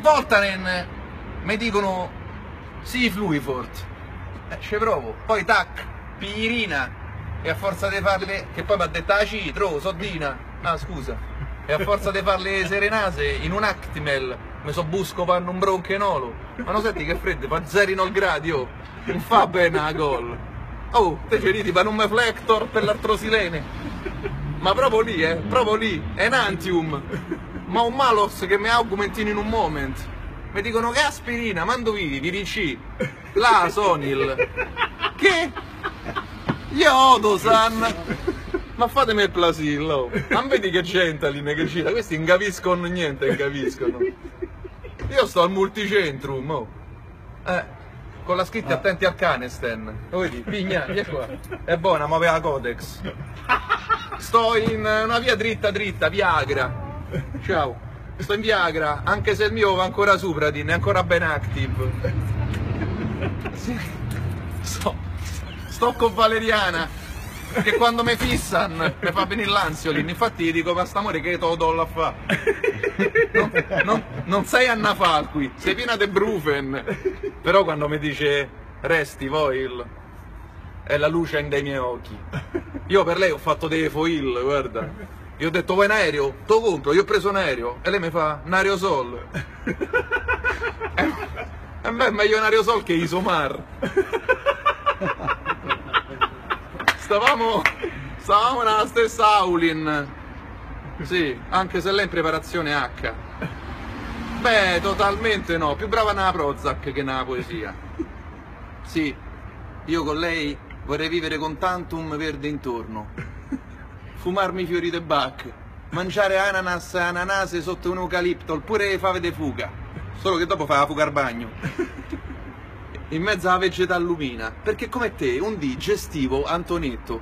Voltaren mi dicono sì, Fluifort, ci provo, poi tac, pirina, e a forza di farle, che poi mi ha detto la citro, soddina, ah scusa, e a forza di farle serenase in un Actimel mi so busco panno un bronchenolo, ma non senti che freddo, fa 0 gradi, oh, non fa bene a gol, oh, te ci ridi per un Meflector per l'artrosilene, ma proprio lì, Enantium, ma un Malos che mi augmentino in un moment. Mi dicono che aspirina, mando vivi, VDC, la Sonil, che? Iodo-san, ma fatemi il plasillo, non vedi che Gentalin che cita, questi non capiscono niente, non capiscono. Io sto al multicentrum, oh. Con la scritta attenti al canesten, lo vedi, pigna, via qua, è buona, muove la Codex. Sto in una via dritta, Viagra, ciao. Sto in Viagra, anche se il mio va ancora Supradin, è ancora ben active. Sì. Sto con Valeriana, che quando mi fissan mi fa venire l'ansiolin, infatti gli dico, ma st'amore che te lo do a fa? Non sei Anna Falqui, sei piena di Brufen. Però quando mi dice resti Voil, è la luce dei miei occhi. Io per lei ho fatto dei foil, guarda. Io ho detto vuoi un aereo? Te lo compro, io ho preso un aereo. E lei mi fa un aerosol. E beh, è meglio un aerosol che Isomar. Stavamo nella stessa Aulin. Sì, anche se lei è in preparazione H. Beh, totalmente no, più brava nella Prozac che nella poesia. Sì, io con lei vorrei vivere con tantum verde intorno. Fumarmi fiori de Bach, mangiare ananas e ananase sotto un eucalipto, oppure le fave de fuga, solo che dopo fa la fuga al bagno, in mezzo alla vegetà lumina, perché come te un dì gestivo Antonetto,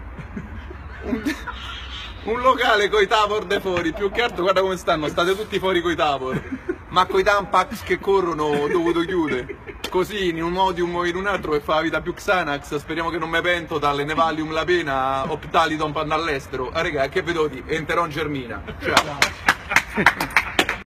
un locale coi tavor de fuori, più che altro guarda come stanno, state tutti fuori coi tavor, ma coi tampax che corrono ho dovuto chiudere. Così in un modo o in un altro, per fare la vita più Xanax, speriamo che non mi pento dalle Nevalium la pena, Optalidon per andare all'estero. Ah raga, che vedo di? Enteron Germina. Ciao.